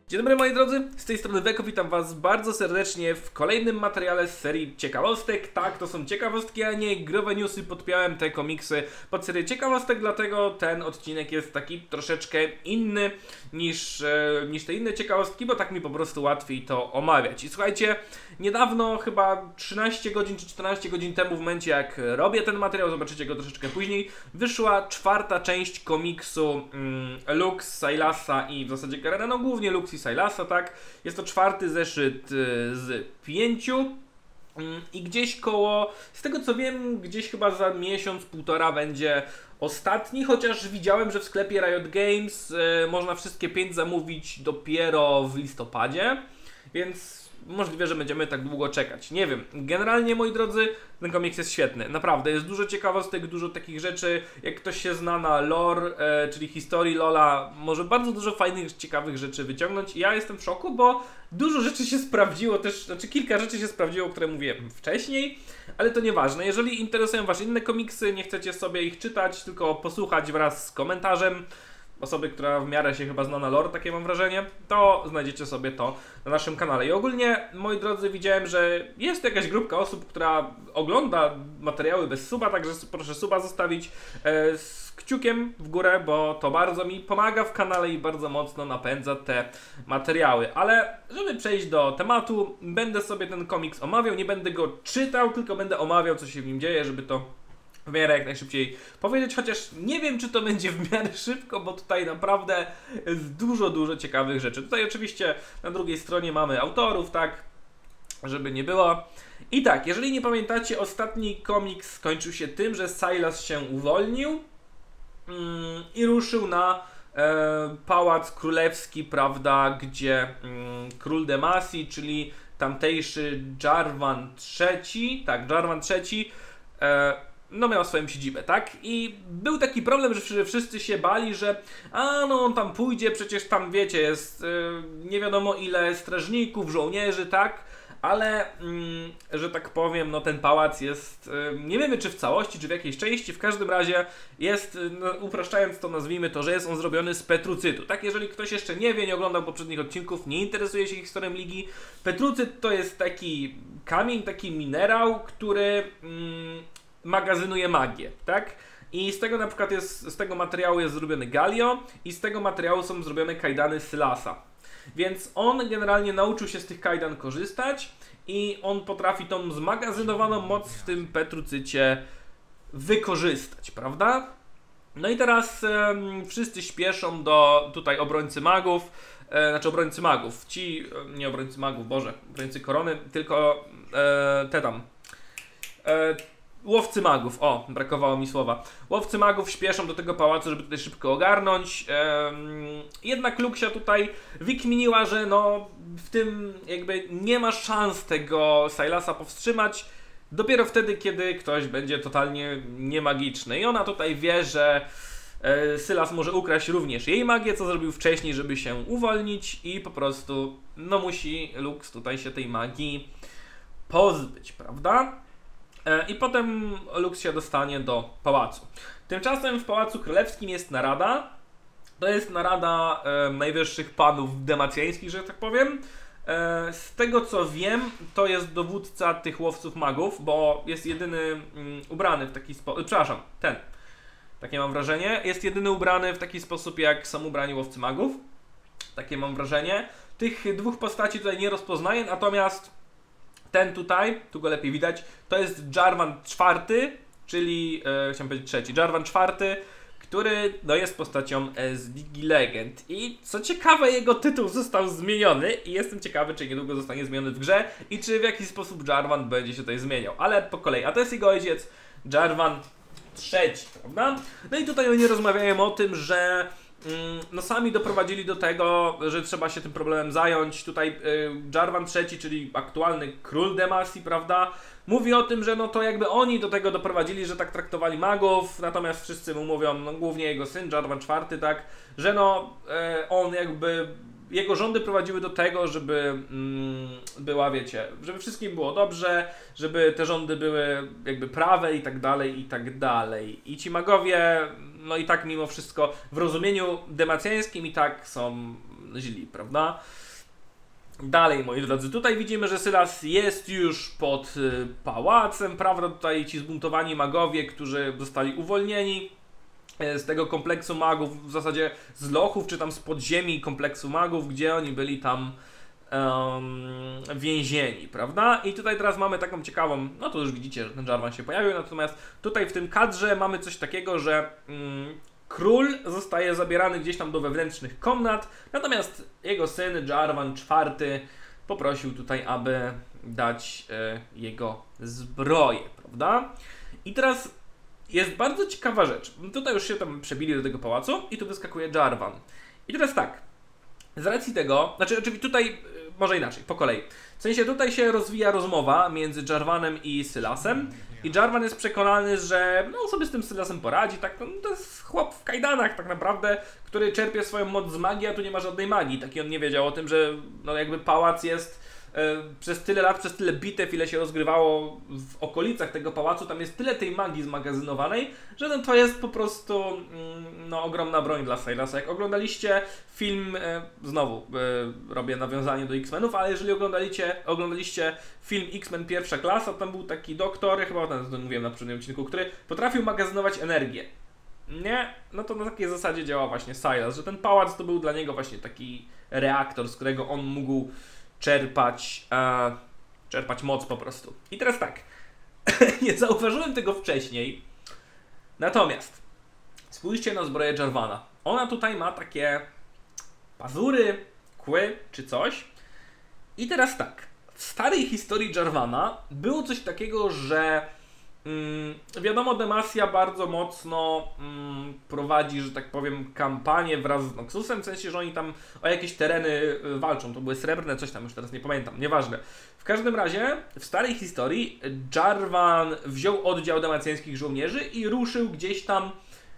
Dzień dobry moi drodzy, z tej strony Weko, witam was bardzo serdecznie w kolejnym materiale z serii ciekawostek. Tak, to są ciekawostki, a nie growe newsy, podpiąłem te komiksy pod serię ciekawostek, dlatego ten odcinek jest taki troszeczkę inny niż te inne ciekawostki, bo tak mi po prostu łatwiej to omawiać. I słuchajcie, niedawno, chyba 13 godzin czy 14 godzin temu, w momencie jak robię ten materiał, zobaczycie go troszeczkę później, wyszła czwarta część komiksu Lux, Sylasa i w zasadzie Garena, no głównie Lux i Sylasa, tak? Jest to czwarty zeszyt z 5 i gdzieś koło, z tego co wiem, gdzieś chyba za miesiąc, półtora będzie ostatni, chociaż widziałem, że w sklepie Riot Games można wszystkie 5 zamówić dopiero w listopadzie, więc możliwe, że będziemy tak długo czekać. Nie wiem. Generalnie, moi drodzy, ten komiks jest świetny. Naprawdę, jest dużo ciekawostek, dużo takich rzeczy. Jak ktoś się zna na lore, czyli historii LoL'a, może bardzo dużo fajnych, ciekawych rzeczy wyciągnąć. I ja jestem w szoku, bo dużo rzeczy się sprawdziło też, znaczy kilka rzeczy się sprawdziło, które mówiłem wcześniej, ale to nieważne. Jeżeli interesują was inne komiksy, nie chcecie sobie ich czytać, tylko posłuchać wraz z komentarzem osoby, która w miarę się chyba zna na lore, takie mam wrażenie, to znajdziecie sobie to na naszym kanale. I ogólnie, moi drodzy, widziałem, że jest jakaś grupka osób, która ogląda materiały bez suba, także proszę suba zostawić z kciukiem w górę, bo to bardzo mi pomaga w kanale i bardzo mocno napędza te materiały. Ale żeby przejść do tematu, będę sobie ten komiks omawiał, nie będę go czytał, tylko będę omawiał, co się w nim dzieje, żeby to w miarę jak najszybciej powiedzieć, chociaż nie wiem, czy to będzie w miarę szybko, bo tutaj naprawdę jest dużo ciekawych rzeczy. Tutaj oczywiście na drugiej stronie mamy autorów, tak, żeby nie było. I tak, jeżeli nie pamiętacie, ostatni komiks skończył się tym, że Sylas się uwolnił i ruszył na Pałac Królewski, prawda, gdzie król Demacji, czyli tamtejszy Jarvan III, tak, Jarvan III, no miał swoją siedzibę, tak? I był taki problem, że wszyscy się bali, że no on tam pójdzie, przecież tam wiecie, jest nie wiadomo ile strażników, żołnierzy, tak? Ale, że tak powiem, no ten pałac jest, nie wiemy czy w całości, czy w jakiejś części, w każdym razie jest, no, upraszczając to nazwijmy to, że jest on zrobiony z petrucytu, tak? Jeżeli ktoś jeszcze nie wie, nie oglądał poprzednich odcinków, nie interesuje się historią Ligi, petrucyt to jest taki kamień, taki minerał, który magazynuje magię, tak? I z tego na przykład z tego materiału jest zrobiony Galio i z tego materiału są zrobione kajdany Sylasa. Więc on generalnie nauczył się z tych kajdan korzystać i on potrafi tą zmagazynowaną moc w tym petrucycie wykorzystać, prawda? No i teraz wszyscy śpieszą do tutaj obrońcy magów, znaczy obrońcy magów, nie obrońcy magów, Boże, obrońcy korony, tylko te tam, łowcy magów, o, brakowało mi słowa. Łowcy magów śpieszą do tego pałacu, żeby tutaj szybko ogarnąć. Jednak Luxia tutaj wykminiła, że no w tym jakby nie ma szans tego Sylasa powstrzymać. Dopiero wtedy, kiedy ktoś będzie totalnie niemagiczny. I ona tutaj wie, że Sylas może ukraść również jej magię, co zrobił wcześniej, żeby się uwolnić i po prostu no musi Lux tutaj się tej magii pozbyć, prawda? I potem Lux się dostanie do pałacu. Tymczasem w Pałacu Królewskim jest narada. To jest narada najwyższych panów demacjańskich, że tak powiem. Z tego co wiem, to jest dowódca tych łowców magów, bo jest jedyny ubrany w taki sposób. Przepraszam, takie mam wrażenie. Jest jedyny ubrany w taki sposób, jak są ubrani łowcy magów. Takie mam wrażenie. Tych dwóch postaci tutaj nie rozpoznaję, natomiast ten tutaj, tu go lepiej widać, to jest Jarvan IV, czyli, chciałem powiedzieć trzeci, Jarvan IV, który no, jest postacią z Ligi Legend. I co ciekawe, jego tytuł został zmieniony i jestem ciekawy, czy niedługo zostanie zmieniony w grze i czy w jakiś sposób Jarvan będzie się tutaj zmieniał. Ale po kolei, a to jest jego ojciec, Jarvan III, prawda? No i tutaj oni rozmawiają o tym, że no sami doprowadzili do tego, że trzeba się tym problemem zająć. Tutaj Jarvan III, czyli aktualny król Demacji, prawda, mówi o tym, że no to jakby oni do tego doprowadzili, że tak traktowali magów, natomiast wszyscy mu mówią, no głównie jego syn, Jarvan IV, tak, że no on jakby, jego rządy prowadziły do tego, żeby była, wiecie, żeby wszystkim było dobrze, żeby te rządy były jakby prawe i tak dalej, i tak dalej. I ci magowie, no i tak mimo wszystko w rozumieniu demacjańskim i tak są źli, prawda? Dalej, moi drodzy, tutaj widzimy, że Sylas jest już pod pałacem, prawda? Tutaj ci zbuntowani magowie, którzy zostali uwolnieni z tego kompleksu magów, w zasadzie z lochów, czy tam z podziemi kompleksu magów, gdzie oni byli tam więzieni, prawda? I tutaj teraz mamy taką ciekawą, no to już widzicie, że ten Jarvan się pojawił, natomiast tutaj w tym kadrze mamy coś takiego, że król zostaje zabierany gdzieś tam do wewnętrznych komnat, natomiast jego syn Jarvan IV poprosił tutaj, aby dać jego zbroję, prawda? I teraz jest bardzo ciekawa rzecz. Tutaj już się tam przebili do tego pałacu i tu wyskakuje Jarvan. I teraz tak, z racji tego, znaczy oczywiście tutaj, może inaczej, po kolei. W sensie tutaj się rozwija rozmowa między Jarvanem i Sylasem i Jarvan jest przekonany, że no sobie z tym Sylasem poradzi, tak, no, to jest chłop w kajdanach tak naprawdę, który czerpie swoją moc z magii, a tu nie ma żadnej magii. Taki on nie wiedział o tym, że no jakby pałac jest przez tyle lat, przez tyle bitew, ile się rozgrywało w okolicach tego pałacu, tam jest tyle tej magii zmagazynowanej, że no to jest po prostu no, ogromna broń dla Sylasa. Jak oglądaliście film, znowu robię nawiązanie do X-Menów, ale jeżeli oglądaliście film X-Men Pierwsza Klasa, tam był taki doktor, chyba o tym mówiłem na poprzednim odcinku, który potrafił magazynować energię. Nie? No to na takiej zasadzie działa właśnie Sylas, że ten pałac to był dla niego właśnie taki reaktor, z którego on mógł czerpać moc po prostu. I teraz tak, nie zauważyłem tego wcześniej, natomiast spójrzcie na zbroję Jarvana. Ona tutaj ma takie pazury, kły czy coś. I teraz tak, w starej historii Jarvana było coś takiego, że wiadomo, Demacia bardzo mocno prowadzi, że tak powiem, kampanię wraz z Noxusem, w sensie, że oni tam o jakieś tereny walczą. To były srebrne, coś tam, już teraz nie pamiętam, nieważne. W każdym razie, w starej historii Jarvan wziął oddział demacjańskich żołnierzy i ruszył gdzieś tam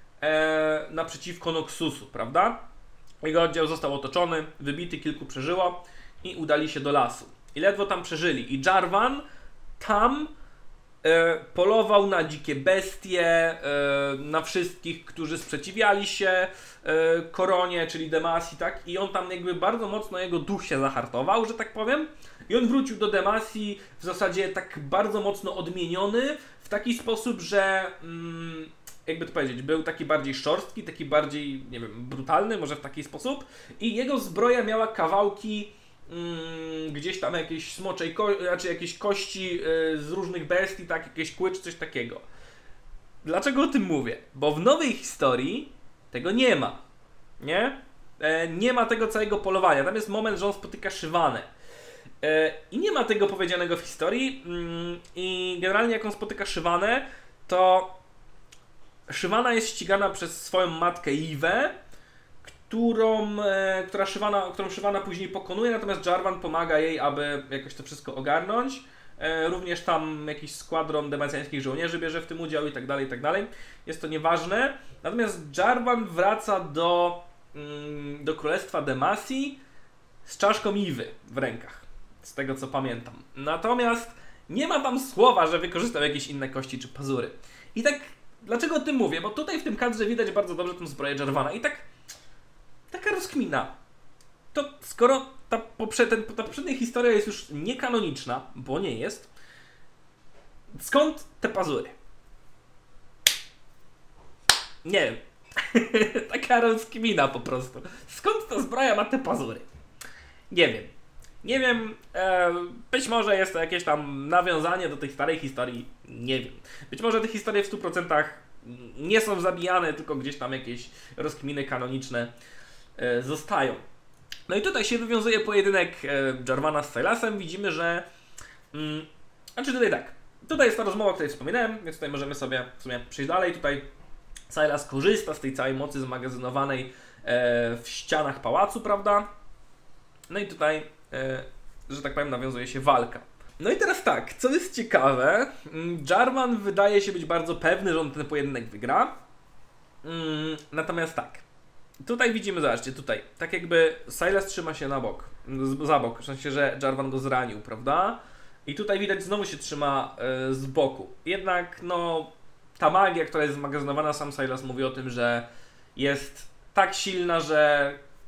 naprzeciwko Noxusu, prawda? Jego oddział został otoczony, wybity, kilku przeżyło i udali się do lasu. I ledwo tam przeżyli. I Jarvan tam polował na dzikie bestie, na wszystkich, którzy sprzeciwiali się koronie, czyli Demacji, tak? I on tam jakby bardzo mocno, jego duch się zahartował, że tak powiem. I on wrócił do Demacji w zasadzie tak bardzo mocno odmieniony, w taki sposób, że jakby to powiedzieć, był taki bardziej szorstki, taki bardziej, nie wiem, brutalny, może w taki sposób. I jego zbroja miała kawałki gdzieś tam jakiejś smoczej, znaczy jakieś kości z różnych bestii, tak, jakieś kły czy coś takiego. Dlaczego o tym mówię? Bo w nowej historii tego nie ma, nie? Nie ma tego całego polowania. Tam jest moment, że on spotyka Shyvanę. I nie ma tego powiedzianego w historii. I generalnie jak on spotyka Shyvanę, to Shyvana jest ścigana przez swoją matkę Ivę, którą Shyvana później pokonuje, natomiast Jarvan pomaga jej, aby jakoś to wszystko ogarnąć. Również tam jakiś składron demacjańskich żołnierzy bierze w tym udział i tak dalej, i tak dalej. Jest to nieważne. Natomiast Jarvan wraca do królestwa Demacji z czaszką Iwy w rękach, z tego co pamiętam. Natomiast nie ma tam słowa, że wykorzystał jakieś inne kości czy pazury. I tak, dlaczego o tym mówię? Bo tutaj w tym kadrze widać bardzo dobrze tę zbroję Jarvana. I tak taka rozkmina. To skoro ta poprzednia historia jest już niekanoniczna, bo nie jest, skąd te pazury? Nie wiem. Taka rozkmina po prostu. Skąd ta zbroja ma te pazury? Nie wiem. Nie wiem, być może jest to jakieś tam nawiązanie do tej starej historii, nie wiem. Być może te historie w 100% nie są zabijane, tylko gdzieś tam jakieś rozkminy kanoniczne zostają. No i tutaj się wywiązuje pojedynek Jarvana z Sylasem. Widzimy, że... Znaczy tutaj tak. Tutaj jest ta rozmowa, o której wspominałem, więc tutaj możemy sobie w sumie przejść dalej. Tutaj Sylas korzysta z tej całej mocy zmagazynowanej w ścianach pałacu, prawda? No i tutaj, że tak powiem, nawiązuje się walka. No i teraz tak, co jest ciekawe, Jarvan wydaje się być bardzo pewny, że on ten pojedynek wygra. Natomiast tak, tutaj widzimy, zobaczcie, tutaj, tak jakby Sylas trzyma się na bok, za bok, w sensie, że Jarvan go zranił, prawda? I tutaj widać, znowu się trzyma z boku. Jednak, no, ta magia, która jest zmagazynowana, sam Sylas mówi o tym, że jest tak silna, że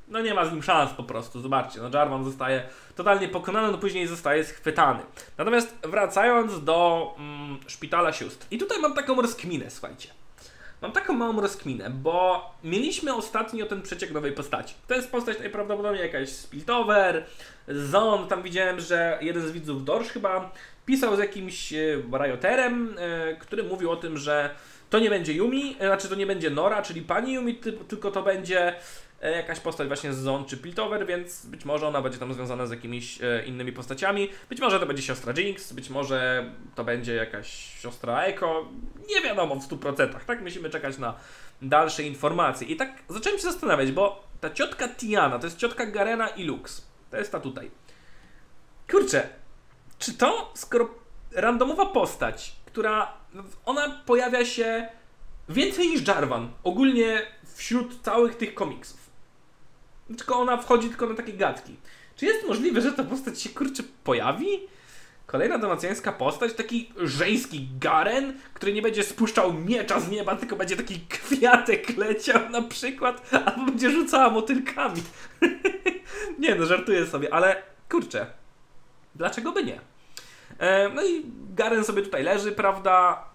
no nie ma z nim szans po prostu, zobaczcie, no Jarvan zostaje totalnie pokonany, no później zostaje schwytany. Natomiast wracając do Szpitala Sióstr. I tutaj mam taką rozkminę, słuchajcie. Mam taką małą rozkminę, bo mieliśmy ostatnio ten przeciek nowej postaci. To jest postać najprawdopodobniej jakaś z Piltover, Zone, tam widziałem, że jeden z widzów Dorsz chyba pisał z jakimś Rioterem, który mówił o tym, że to nie będzie Yumi, znaczy to nie będzie Nora, czyli pani Yumi, tylko to będzie jakaś postać właśnie z Zone czy Piltover, więc być może ona będzie tam związana z jakimiś innymi postaciami. Być może to będzie siostra Jinx, być może to będzie jakaś siostra Echo. Nie wiadomo w 100%, tak? Musimy czekać na dalsze informacje. I tak zacząłem się zastanawiać, bo ta ciotka Tiana to jest ciotka Garena i Lux. To jest ta tutaj. Kurczę, czy to, skoro randomowa postać, która ona pojawia się więcej niż Jarvan, ogólnie wśród całych tych komiksów. Tylko ona wchodzi tylko na takie gadki. Czy jest możliwe, że ta postać się kurczę pojawi? Kolejna dalmacjańska postać, taki żeński Garen, który nie będzie spuszczał miecza z nieba, tylko będzie taki kwiatek leciał na przykład, albo będzie rzucała motylkami. Nie no, żartuję sobie, ale kurczę, dlaczego by nie? No i Garen sobie tutaj leży, prawda?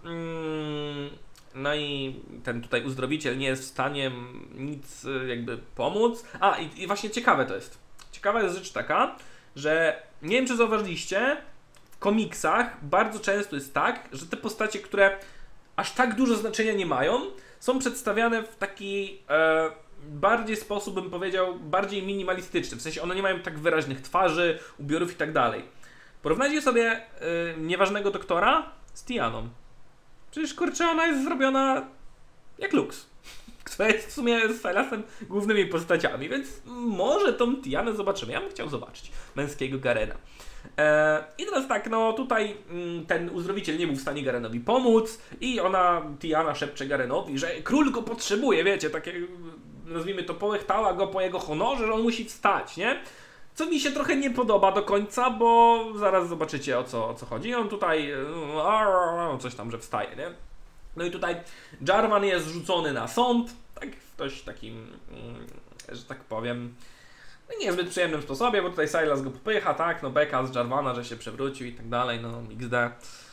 No i ten tutaj uzdrowiciel nie jest w stanie nic jakby pomóc. I właśnie ciekawe to jest. Ciekawa jest rzecz taka, że nie wiem czy zauważyliście, w komiksach bardzo często jest tak, że te postacie, które aż tak dużo znaczenia nie mają, są przedstawiane w taki bardziej sposób, bym powiedział, bardziej minimalistyczny. W sensie one nie mają tak wyraźnych twarzy, ubiorów i tak dalej. Porównajcie sobie nieważnego doktora z Tianą. Przecież kurczę, ona jest zrobiona jak Lux, która jest w sumie z Sylasem głównymi postaciami, więc może tą Tianę zobaczymy. Ja bym chciał zobaczyć męskiego Garena. I teraz tak, no tutaj ten uzdrowiciel nie był w stanie Garenowi pomóc i Tiana szepcze Garenowi, że król go potrzebuje, wiecie, takie nazwijmy to połechtała go po jego honorze, że on musi wstać, nie? Co mi się trochę nie podoba do końca, bo zaraz zobaczycie o co chodzi. On tutaj coś tam, że wstaje, nie? No i tutaj Jarvan jest rzucony na sąd, tak w dość takim, że tak powiem, niezbyt przyjemnym sposobie, bo tutaj Sylas go popycha, tak? No beka z Jarvana, że się przewrócił i tak dalej, no XD.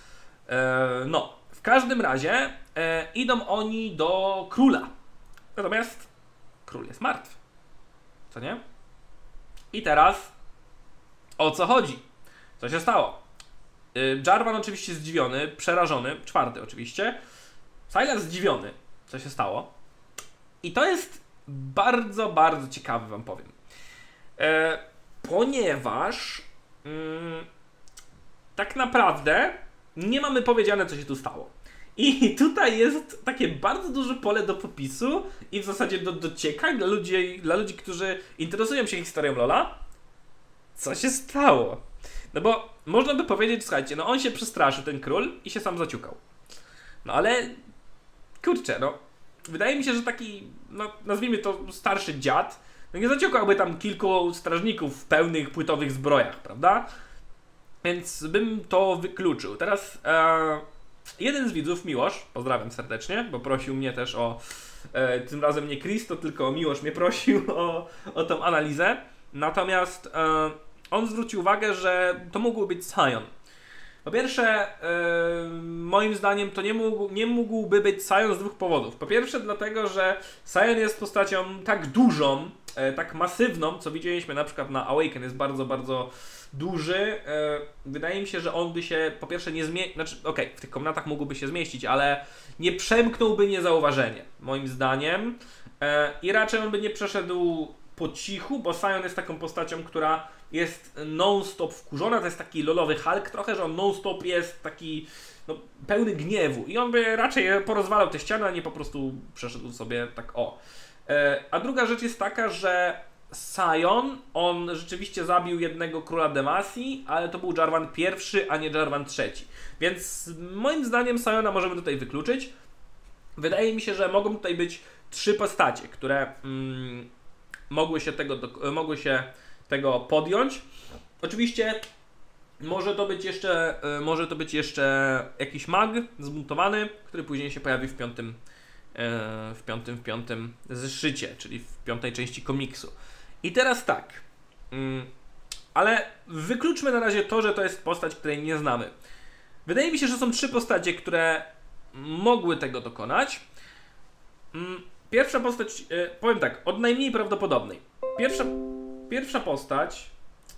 No, w każdym razie idą oni do króla. Natomiast król jest martwy. Co nie? I teraz o co chodzi? Co się stało? Jarvan oczywiście zdziwiony, przerażony, czwarty oczywiście. Sylas zdziwiony, co się stało. I to jest bardzo, bardzo ciekawe, wam powiem. Ponieważ tak naprawdę nie mamy powiedziane, co się tu stało. I tutaj jest takie bardzo duże pole do popisu i w zasadzie do dociekań dla ludzi, którzy interesują się historią LoL'a. Co się stało? No bo można by powiedzieć, słuchajcie, no on się przestraszył, ten król, i się sam zaciukał. No ale kurczę, no wydaje mi się, że taki, no nazwijmy to starszy dziad, no nie zaciukałby tam kilku strażników w pełnych płytowych zbrojach, prawda? Więc bym to wykluczył. Teraz jeden z widzów, Miłosz, pozdrawiam serdecznie, bo prosił mnie też o, tym razem nie Kristo, tylko Miłosz mnie prosił o tą analizę. Natomiast on zwrócił uwagę, że to mógł być Sion. Po pierwsze, moim zdaniem to nie mógłby być Sion z dwóch powodów. Po pierwsze dlatego, że Sion jest postacią tak dużą, tak masywną, co widzieliśmy na przykład na Awaken, jest bardzo, bardzo duży. Wydaje mi się, że on by się po pierwsze nie zmieścił, znaczy okej, w tych komnatach mógłby się zmieścić, ale nie przemknąłby niezauważenie, moim zdaniem. I raczej on by nie przeszedł po cichu, bo Sion jest taką postacią, która jest non-stop wkurzona, to jest taki lolowy Hulk trochę, że on non-stop jest taki no, pełny gniewu i on by raczej porozwalał te ściany, a nie po prostu przeszedł sobie tak o. A druga rzecz jest taka, że Sion, on rzeczywiście zabił jednego króla Demacji, ale to był Jarvan pierwszy, a nie Jarvan trzeci. Więc moim zdaniem Siona możemy tutaj wykluczyć. Wydaje mi się, że mogą tutaj być trzy postacie, które mogły się tego podjąć. Oczywiście może to być jeszcze jakiś mag zbuntowany, który później się pojawi w piątym zeszycie, czyli w piątej części komiksu. I teraz tak, ale wykluczmy na razie to, że to jest postać, której nie znamy. Wydaje mi się, że są 3 postacie, które mogły tego dokonać. Pierwsza postać, powiem tak, od najmniej prawdopodobnej. Pierwsza postać,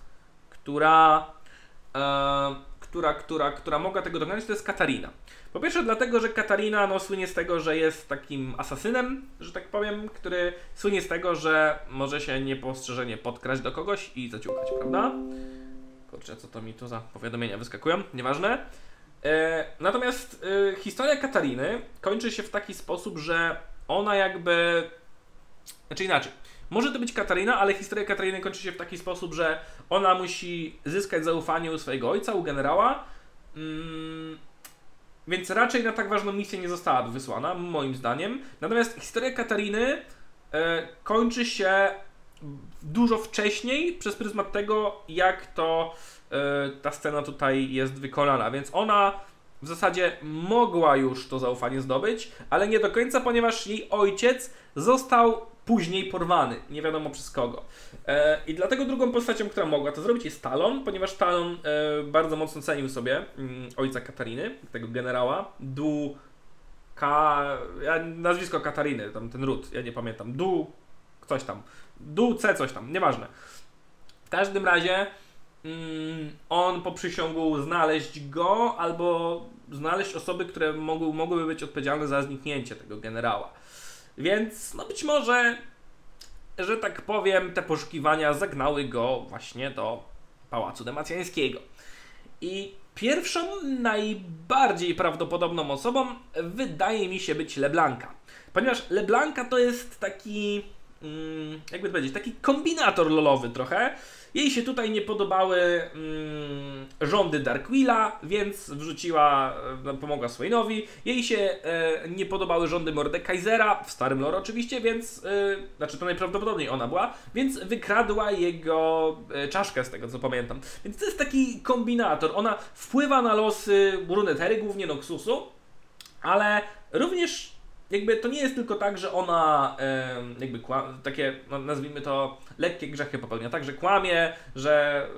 która mogła tego dokonać, to jest Katarina. Po pierwsze dlatego, że Katarina słynie z tego, że jest takim asasynem, że tak powiem, który słynie z tego, że może się niepostrzeżenie podkraść do kogoś i zaciukać, prawda? Kurczę, co to mi tu za powiadomienia wyskakują? Nieważne. Natomiast historia Katariny kończy się w taki sposób, że ona jakby... Znaczy inaczej. Może to być Katarina, ale historia Katariny kończy się w taki sposób, że ona musi zyskać zaufanie u swojego ojca, u generała. Więc raczej na tak ważną misję nie zostałaby wysłana, moim zdaniem. Natomiast historia Katariny kończy się dużo wcześniej przez pryzmat tego, jak to ta scena tutaj jest wykonana. Więc ona w zasadzie mogła już to zaufanie zdobyć, ale nie do końca, ponieważ jej ojciec został później porwany. Nie wiadomo przez kogo. I dlatego drugą postacią, która mogła to zrobić, jest Talon, ponieważ Talon bardzo mocno cenił sobie ojca Katariny, tego generała. Nazwisko Katariny, tam ten ród, ja nie pamiętam. Coś tam. C coś tam, nieważne. W każdym razie on poprzysiągł znaleźć go albo znaleźć osoby, które mogłyby być odpowiedzialne za zniknięcie tego generała. Więc być może, że tak powiem, te poszukiwania zagnały go właśnie do Pałacu Demacjańskiego. I pierwszą, najbardziej prawdopodobną osobą wydaje mi się być LeBlanca. Ponieważ LeBlanca to jest taki, jakby to powiedzieć, taki kombinator lolowy trochę. Jej się tutaj nie podobały rządy Darkwilla, więc pomogła Swainowi. Jej się nie podobały rządy Mordekaisera, w starym lore oczywiście, więc, to najprawdopodobniej ona była, więc wykradła jego czaszkę, z tego co pamiętam. Więc to jest taki kombinator. Ona wpływa na losy Runeterry, głównie Noxusu, ale również jakby to nie jest tylko tak, że ona takie, nazwijmy to, lekkie grzechy popełnia, tak, że kłamie, że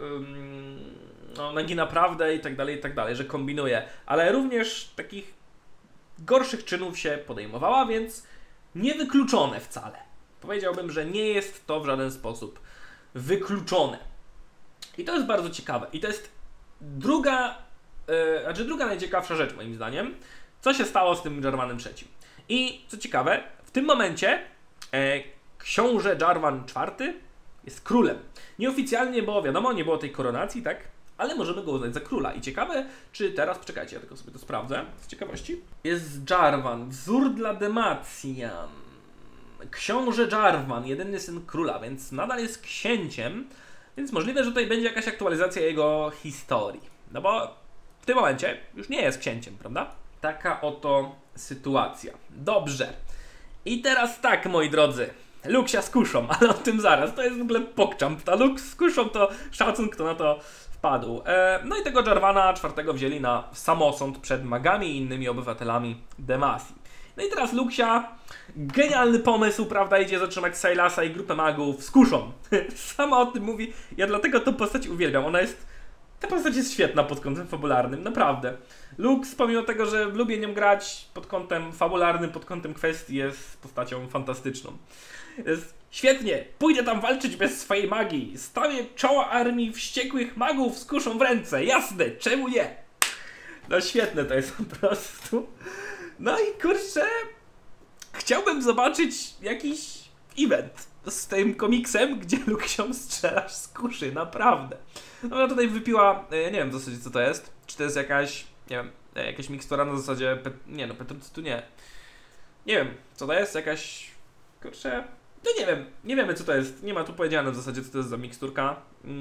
nagina prawdę i tak dalej, że kombinuje, ale również takich gorszych czynów się podejmowała, więc niewykluczone wcale. Powiedziałbym, że nie jest to w żaden sposób wykluczone. I to jest bardzo ciekawe. I to jest druga najciekawsza rzecz moim zdaniem, co się stało z tym Jarvanem III. I co ciekawe, w tym momencie książę Jarvan IV jest królem. Nieoficjalnie, bo wiadomo, nie było tej koronacji, tak? Ale możemy go uznać za króla. I ciekawe, czy teraz, poczekajcie, ja tylko sobie to sprawdzę z ciekawości. Jest Jarvan, wzór dla Demacjan. Książę Jarvan, jedyny syn króla, więc nadal jest księciem, więc możliwe, że tutaj będzie jakaś aktualizacja jego historii. No bo w tym momencie już nie jest księciem, prawda? Taka oto sytuacja. Dobrze. I teraz tak, moi drodzy. Luxia z kuszą, ale o tym zaraz. To jest w ogóle pokczam. Ta Lux z kuszą to szacun, kto na to wpadł. No i tego Jarvana IV wzięli na samosąd przed magami i innymi obywatelami Demacji. No i teraz Luxia, genialny pomysł, prawda, idzie zatrzymać Sylasa i grupę magów z kuszą. Sama o tym mówi. Ja dlatego tą postać uwielbiam. Ta postać jest świetna pod kątem fabularnym, naprawdę. Lux, pomimo tego, że lubię nią grać pod kątem fabularnym, pod kątem kwestii, jest postacią fantastyczną. Jest świetnie, pójdę tam walczyć bez swojej magii, stawię czoła armii wściekłych magów z kuszą w ręce, jasne, czemu nie? No świetne to jest po prostu. No i kurczę, chciałbym zobaczyć jakiś event z tym komiksem, gdzie Luxią strzelasz z kuszy, naprawdę. No ona tutaj wypiła, nie wiem w zasadzie co to jest, czy to jest jakaś, nie wiem, jakaś mikstura na zasadzie, petrycytu nie. Nie wiem, co to jest, jakaś, kurczę, no nie wiem, nie wiemy co to jest, nie ma tu powiedziane w zasadzie co to jest za miksturka.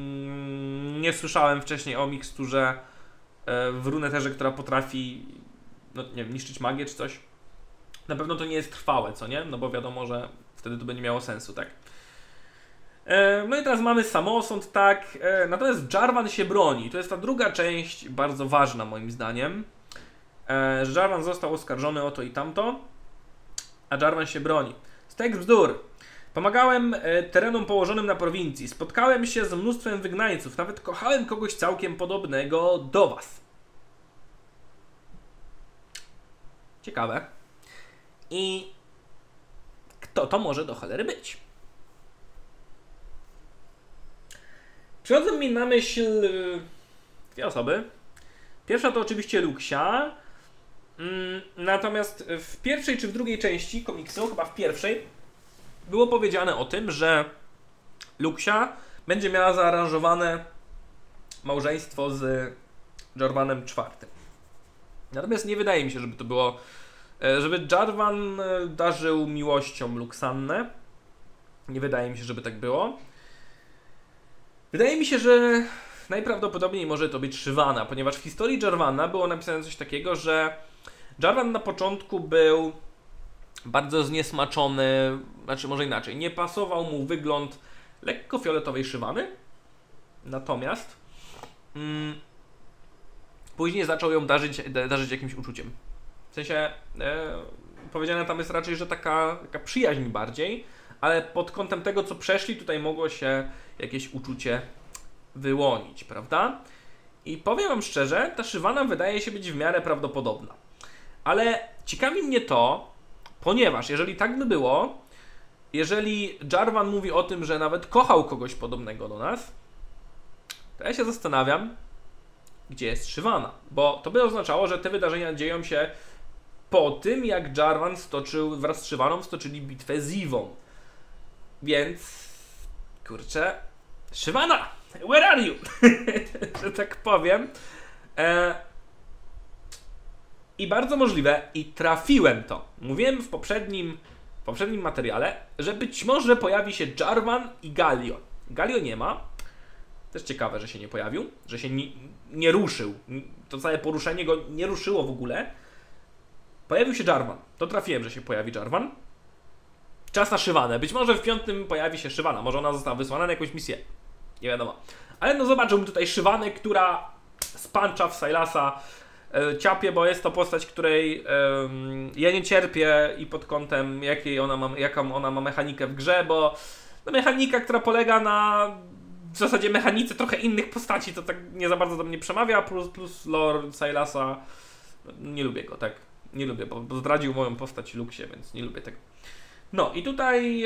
Nie słyszałem wcześniej o miksturze w Runeterze, która potrafi, no nie wiem, niszczyć magię czy coś. Na pewno to nie jest trwałe, co nie? No bo wiadomo, że wtedy to będzie miało sensu, tak? No i teraz mamy samosąd, tak? Natomiast Jarvan się broni. To jest ta druga część, bardzo ważna moim zdaniem. Że Jarvan został oskarżony o to i tamto, a Jarvan się broni. Stek bzdur. Pomagałem terenom położonym na prowincji. Spotkałem się z mnóstwem wygnańców. Nawet kochałem kogoś całkiem podobnego do was. Ciekawe. I kto to może do cholery być? Przychodzą mi na myśl dwie osoby. Pierwsza to oczywiście Luxia. Natomiast w pierwszej czy w drugiej części komiksu, chyba w pierwszej, było powiedziane o tym, że Luxia będzie miała zaaranżowane małżeństwo z Jarvanem IV. Natomiast nie wydaje mi się, żeby to było, żeby Jarvan darzył miłością Luxannę. Nie wydaje mi się, żeby tak było. Wydaje mi się, że najprawdopodobniej może to być Shyvana, ponieważ w historii Jarvana było napisane coś takiego, że Jarvan na początku był bardzo zniesmaczony, znaczy może inaczej, nie pasował mu wygląd lekko fioletowej Shyvany, natomiast później zaczął ją darzyć jakimś uczuciem. W sensie powiedziane tam jest raczej, że taka przyjaźń bardziej, ale pod kątem tego, co przeszli, tutaj mogło się jakieś uczucie wyłonić, prawda? I powiem wam szczerze, ta Shyvana wydaje się być w miarę prawdopodobna. Ale ciekawi mnie to, ponieważ jeżeli tak by było, jeżeli Jarvan mówi o tym, że nawet kochał kogoś podobnego do nas, to ja się zastanawiam, gdzie jest Shyvana. Bo to by oznaczało, że te wydarzenia dzieją się po tym, jak Jarvan wraz z Shyvaną stoczyli bitwę z Ivą. Więc, kurczę, Shyvana, where are you? Że tak powiem. I bardzo możliwe, i trafiłem to. Mówiłem w poprzednim materiale, że być może pojawi się Jarvan i Galio. Galio nie ma. Też ciekawe, że się nie pojawił, że się nie ruszył. To całe poruszenie go nie ruszyło w ogóle. Pojawił się Jarvan. To trafiłem, że się pojawi Jarvan. Czas na Shyvanę. Być może w 5 pojawi się Shyvana. Może ona została wysłana na jakąś misję. Nie wiadomo. Ale no zobaczyłbym tutaj Shyvanę, która spancza w Sylasa ciapie, bo jest to postać, której ja nie cierpię i pod kątem jaką ona ma mechanikę w grze, bo no, mechanika, która polega na w zasadzie mechanice trochę innych postaci, to tak nie za bardzo do mnie przemawia, plus lore Sylasa, nie lubię go, tak? Nie lubię, bo zdradził moją postać Luxie, więc nie lubię tego. No i tutaj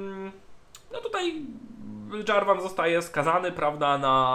Jarvan zostaje skazany, prawda,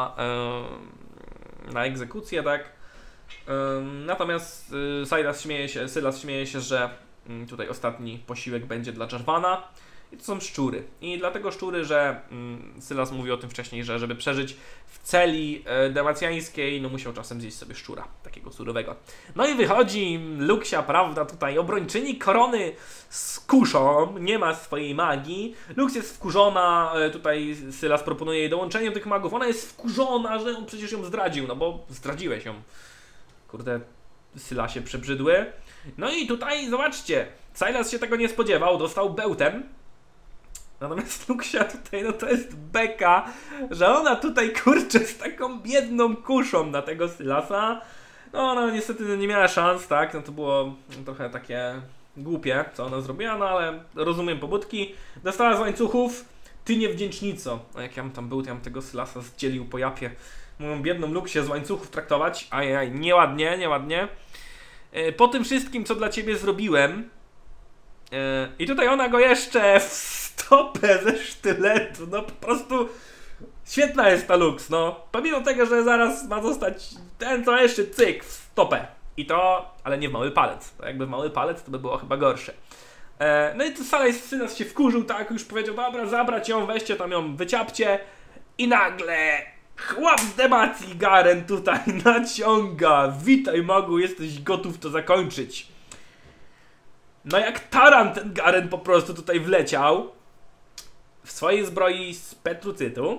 na egzekucję, tak? Natomiast Sylas śmieje się, że tutaj ostatni posiłek będzie dla Jarvana. I to są szczury. I dlatego szczury, że Sylas mówi o tym wcześniej, że żeby przeżyć w celi demacjańskiej, no musiał czasem zjeść sobie szczura, takiego surowego. No i wychodzi Luxia, prawda, tutaj obrończyni korony z kuszą, nie ma swojej magii. Lux jest wkurzona, tutaj Sylas proponuje jej dołączenie do tych magów. Ona jest wkurzona, że on przecież ją zdradził, no bo zdradziłeś ją. Kurde, Sylasie przebrzydły. No i tutaj, zobaczcie, Sylas się tego nie spodziewał, dostał bełtem. Natomiast Luxia tutaj, no to jest beka, że ona tutaj, kurczę, z taką biedną kuszą na tego Sylasa. No ona niestety nie miała szans, tak, no to było trochę takie głupie, co ona zrobiła, no ale rozumiem pobudki. Dostała z łańcuchów, ty niewdzięcznico. A jak ja bym tam był, to ja bym tego Sylasa zdzielił po japie. Moją biedną Luxię z łańcuchów traktować, ajaj, nieładnie, nieładnie. Po tym wszystkim, co dla ciebie zrobiłem, i tutaj ona go jeszcze w stopę ze sztyletu, no po prostu świetna jest ta Lux, no. Pomimo tego, że zaraz ma zostać ten, co jeszcze cyk w stopę. I to, ale nie w mały palec. To jakby w mały palec, to by było chyba gorsze. No i to Sylas się wkurzył, tak, już powiedział, dobra, zabrać ją, weźcie tam ją, wyciapcie. I nagle chłop z demacji Garen tutaj naciąga. Witaj, magu, jesteś gotów to zakończyć. No jak taran ten Garen po prostu tutaj wleciał w swojej zbroi z petrucytu.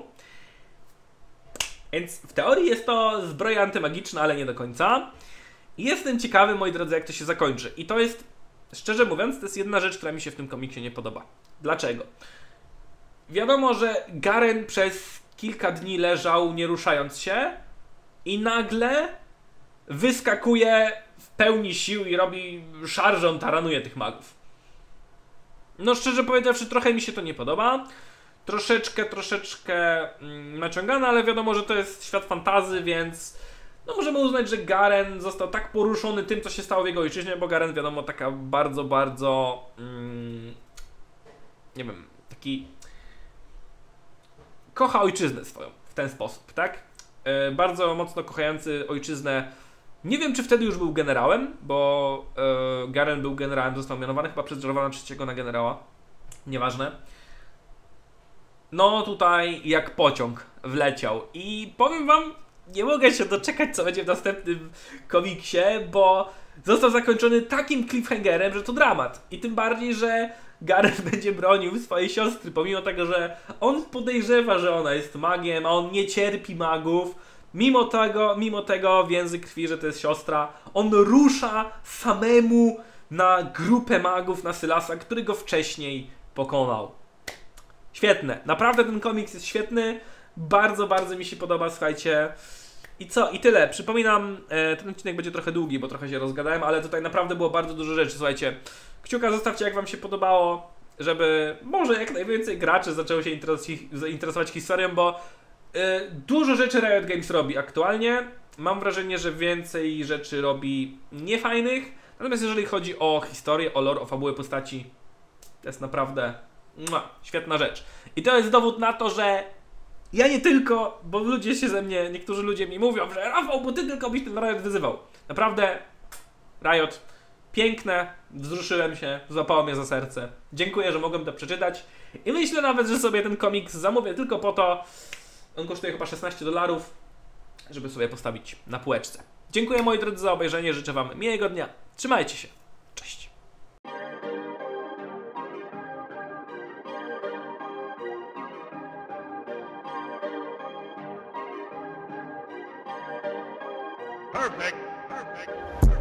Więc w teorii jest to zbroja antymagiczna, ale nie do końca. I jestem ciekawy, moi drodzy, jak to się zakończy. I to jest, szczerze mówiąc, to jest jedna rzecz, która mi się w tym komiksie nie podoba. Dlaczego? Wiadomo, że Garen przez kilka dni leżał nie ruszając się i nagle wyskakuje w pełni sił i robi szarżę, taranuje tych magów. No szczerze powiedziawszy, trochę mi się to nie podoba. Troszeczkę naciągane, ale wiadomo, że to jest świat fantasy, więc no możemy uznać, że Garen został tak poruszony tym, co się stało w jego ojczyźnie, bo Garen, wiadomo, taka bardzo nie wiem, taki kocha ojczyznę swoją w ten sposób, tak? Bardzo mocno kochający ojczyznę. Nie wiem, czy wtedy już był generałem, bo Garen był generałem, został mianowany chyba przez Jarvana III na generała. Nieważne. No tutaj jak pociąg wleciał i powiem wam, nie mogę się doczekać, co będzie w następnym komiksie, bo został zakończony takim cliffhangerem, że to dramat. I tym bardziej, że Garen będzie bronił swojej siostry, pomimo tego, że on podejrzewa, że ona jest magiem, a on nie cierpi magów. Mimo tego w język krwi, że to jest siostra, on rusza samemu na grupę magów na Sylasa, który go wcześniej pokonał. Świetne. Naprawdę ten komiks jest świetny. Bardzo mi się podoba, słuchajcie. I co? I tyle. Przypominam, ten odcinek będzie trochę długi, bo trochę się rozgadałem, ale tutaj naprawdę było bardzo dużo rzeczy, słuchajcie. Kciuka zostawcie, jak wam się podobało, żeby może jak najwięcej graczy zaczęło się interesować historią, bo dużo rzeczy Riot Games robi aktualnie. Mam wrażenie, że więcej rzeczy robi niefajnych. Natomiast jeżeli chodzi o historię, o lore, o fabułę postaci, to jest naprawdę świetna rzecz. I to jest dowód na to, że ja nie tylko, bo ludzie się ze mnie, niektórzy ludzie mi mówią, że Rafał, bo ty tylko byś ten Riot wyzywał. Naprawdę, Riot, piękne, wzruszyłem się, złapało mnie za serce. Dziękuję, że mogłem to przeczytać. I myślę nawet, że sobie ten komiks zamówię tylko po to, on kosztuje chyba $16, żeby sobie postawić na półeczce. Dziękuję moi drodzy za obejrzenie, życzę wam miłego dnia. Trzymajcie się. Cześć. Perfect.